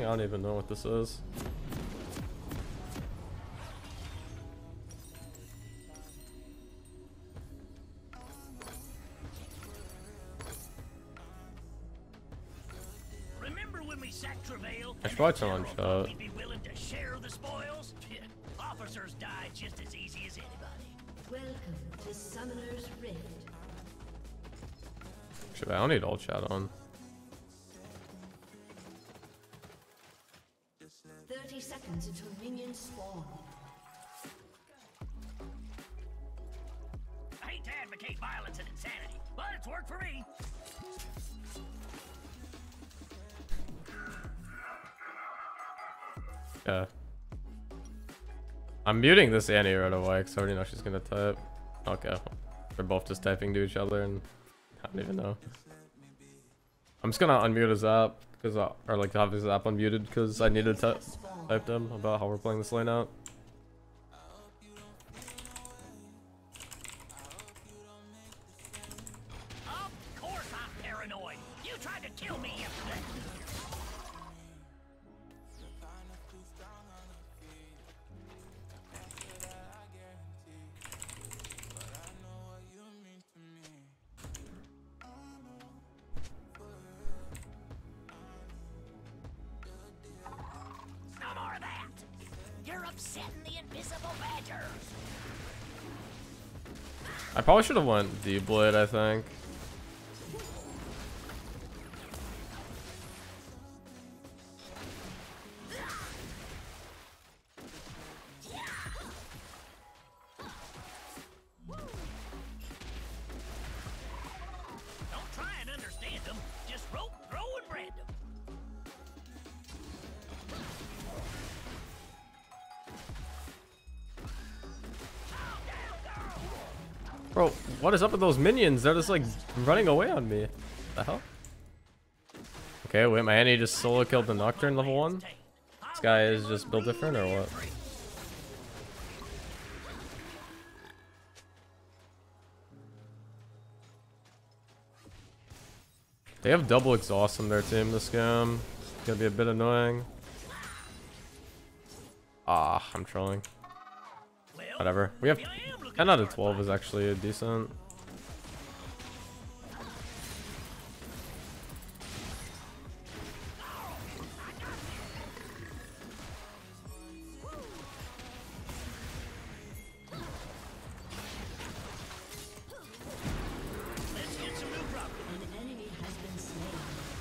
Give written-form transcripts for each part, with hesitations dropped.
don't even know what this is. Remember when we sacked Travail? I should probably turn on chat. We'd be willing to share the spoils? Officers die just as easy as anybody. Welcome to Summoner's Rift. Should I don't need all chat on. 30 seconds until minions spawn. I hate to advocate violence and insanity, but it's worked for me. Yeah. I'm muting this Annie right away because I already know she's gonna type. Okay. They're both just typing to each other and I don't even know. I'm just gonna unmute his app because or like have his app unmuted because I need to type to him about how we're playing this lane out. Of course I'm paranoid. You tried to kill me yesterday. No more of that. You're upsetting the invisible badgers. I probably should have went D-Blade, I think. Don't try and understand them. Just rope, throw, and brand them. Bro, what is up with those minions? They're just like running away on me. The hell? Okay, wait, my Annie just solo killed the Nocturne level 1? This guy is just built different or what? They have double exhaust on their team this game. It's gonna be a bit annoying. Ah, I'm trolling. Whatever. We have 10 out of 12 is actually decent. Let's get some new property. An enemy has been slain.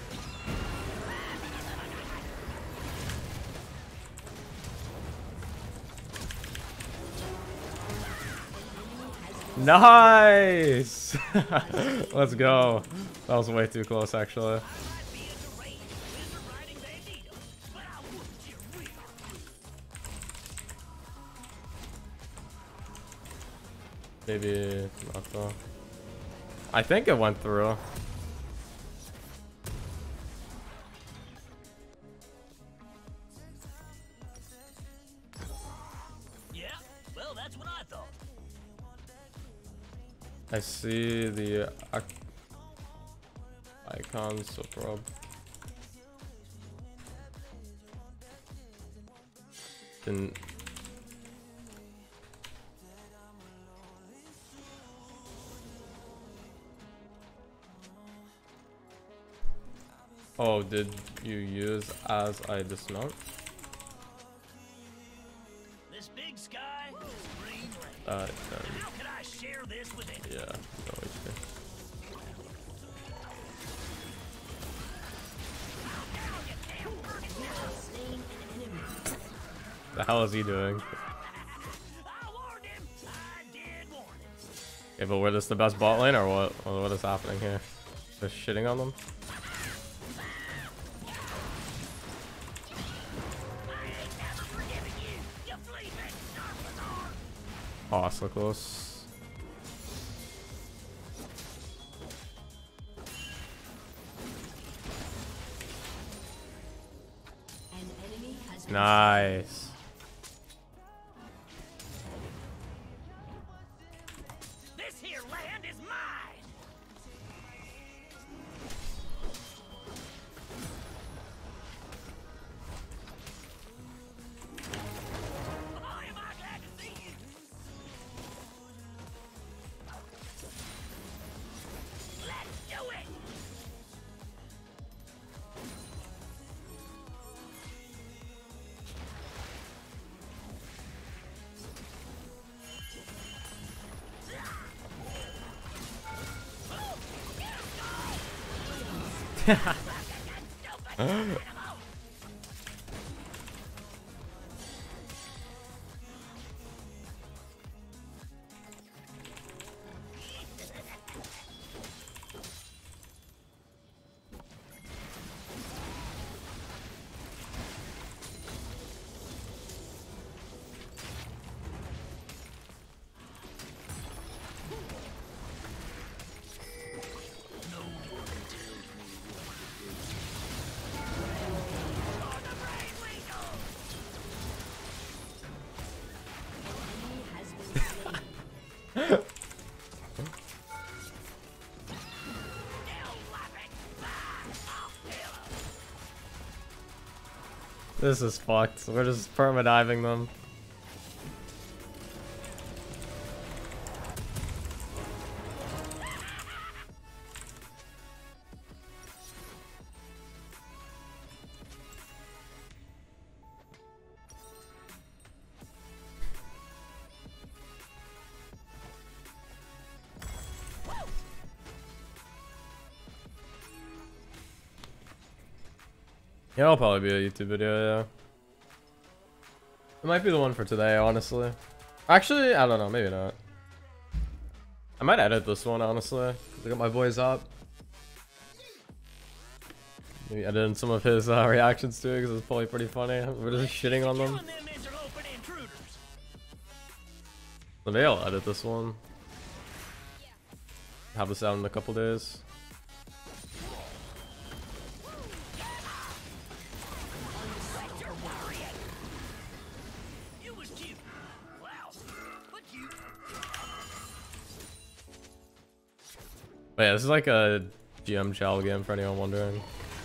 Nice! Let's go. That was way too close, actually. I'd be a deranged wizard riding bandito, but I wouldn't you real. Maybe not though. I think it went through. Yeah, well, that's what I thought. I see the icon, so prob. Didn't. Oh, did you use as I dismount? This big sky, this green lake. How can I share this with anyone? Yeah, no issue. Slain an enemy. The hell is he doing? I warned him. I did warn him. Yeah, but we're just the best bot lane or what? Or what is happening here? Just shitting on them? I ain't never forgiving you. You fleabag Snarfazar. Oh, so close. An enemy has been Nice. This here land is mine. This is fucked. We're just perma-diving them. Yeah, it'll probably be a YouTube video, yeah. It might be the one for today, honestly. Actually, I don't know, maybe not. I might edit this one, honestly. I got my boys up. Maybe edit in some of his reactions to it, because it's probably pretty funny. We're just shitting on them. So maybe I'll edit this one. Have this out in a couple days. But yeah, this is like a GM Chow game for anyone wondering.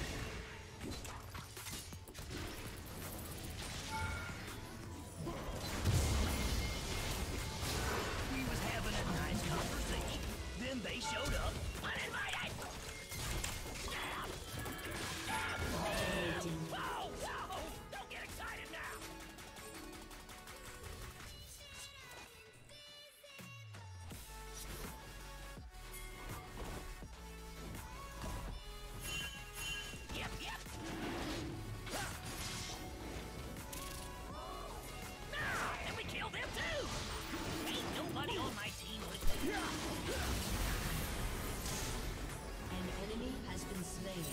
We was having a nice conversation. Then they showed up. Uninvited. Whoa, whoa! Don't get excited now. Yep, yep. And we killed them too. Ain't nobody on my team with me. An enemy has been slain.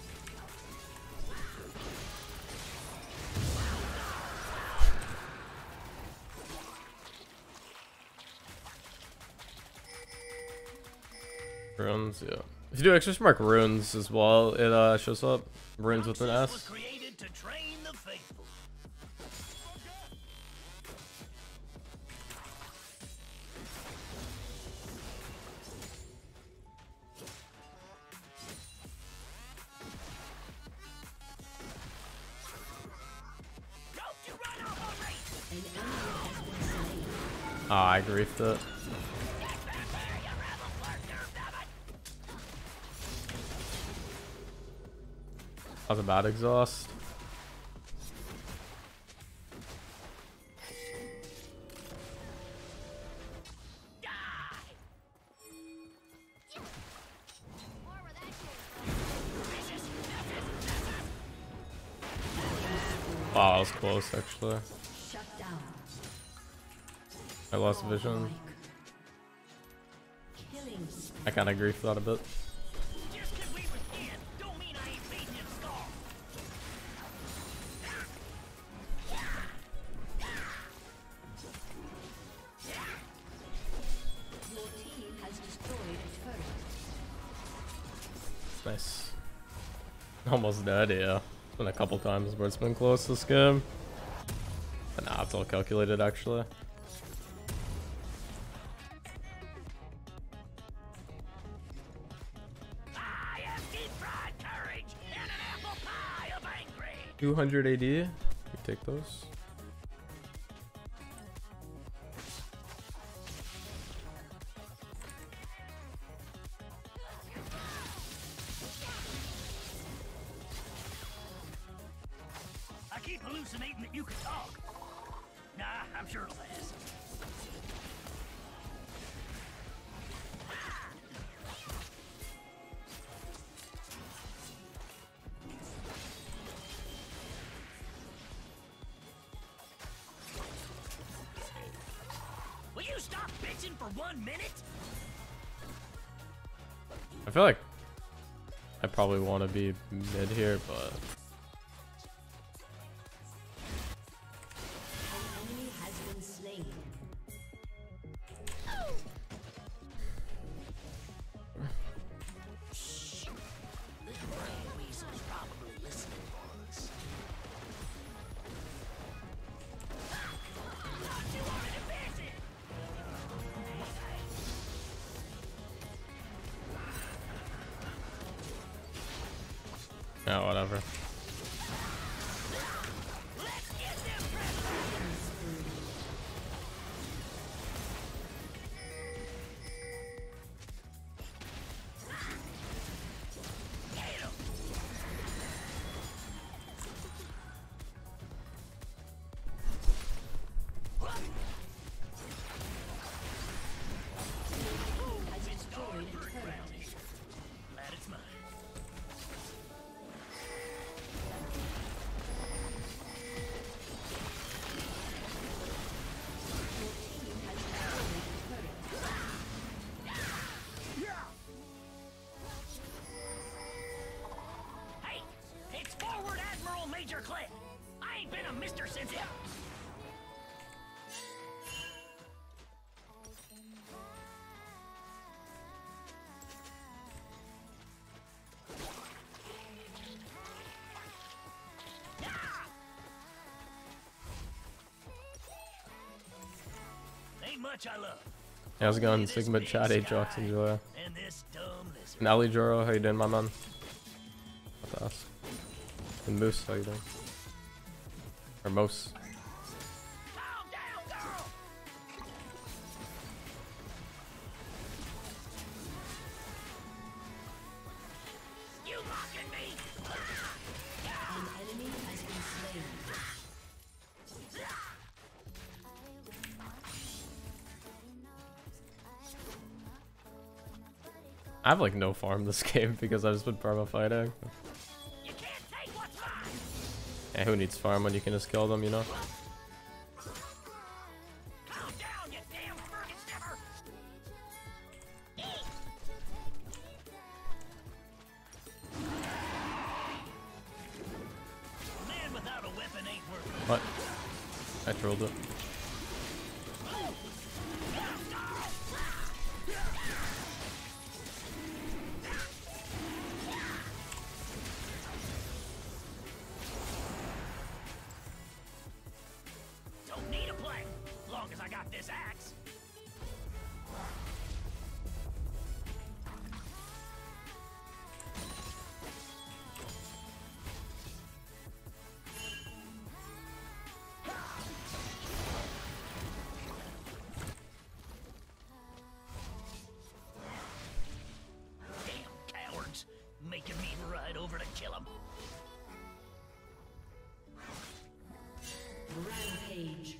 Runes, yeah. If you do exclamation mark runes as well, it shows up. Runes with an Was S. created to train the faithful. Don't you run off on me! An enemy has been slain. Oh, I griefed it. Get back here, you rebel lurker, damn it! That was a bad exhaust. Wow, that was close actually. Shut down. I lost vision. Killing spree. I kinda griefed that a bit. Just 'cause we was in, don't mean I ain't beating him scar. Your team has destroyed a turret. Nice. Almost dead, yeah. It's been a couple times where it's been close this game. But nah, it's all calculated actually. I have deep-fried courage and an apple pie of angry. 200 AD. You take those. I keep hallucinating that you can talk. Nah, I'm sure it'll pass. attention for 1 minute? I feel like I probably want to be mid here, but An enemy has been slain. This brain weasel's probably listening for us. Thought you wanted to visit! yeah, whatever. Let's get them presents! Get 'em! Has destroyed a turret. Glad it's mine. Team has destroyed a turret. Hey, it's Forward Admiral Major Clint. I ain't been a mister since ever. Ain't much I love. How's it going? This Sigma big chat, Atrox, sky and Joya. And this dumb lizard. And Ali Joro, how you doing, my man? What's us? And Moose, how you doing? Or Moose. Calm down, girl. You mocking me? An enemy has been slain. I have like no farm this game because I've just been perma fighting. You can't take what's mine. Yeah, who needs farm when you can just kill them, you know? Calm down, you damn friggin' sniffer. Man without a weapon ain't worth it. What? I trolled it. Don't need a plan, long as I got this axe. Damn cowards, making me ride over to kill 'em. Rampage.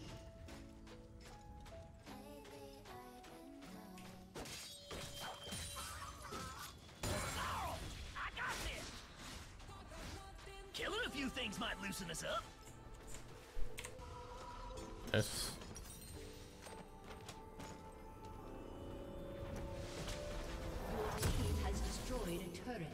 Oh, I got this. Killing a few things might loosen us up. Nice. Your team has destroyed a turret.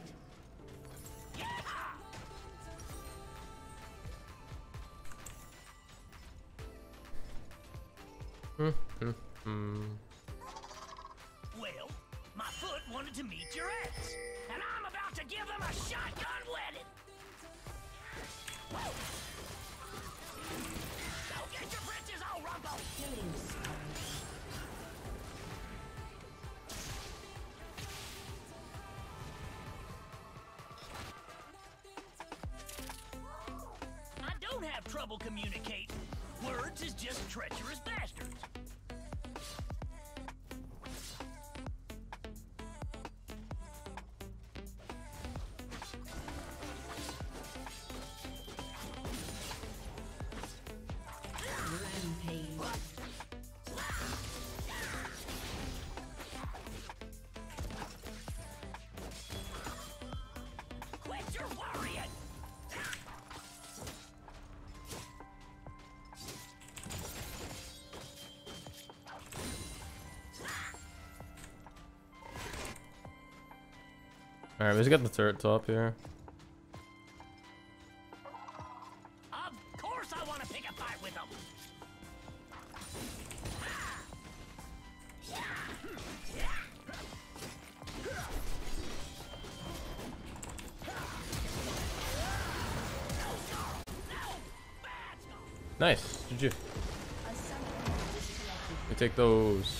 Well, my foot wanted to meet your ass, and I'm about to give them a shotgun wedding. Don't get your britches all rumpled. Killing spree. I don't have trouble communicating. Words is just treacherous bastards. Rampage. Quit your worrying. Alright, let's get the turret top here. Of course I want to pick a fight with them. Nice. GG. A summoner has disconnected. We take those.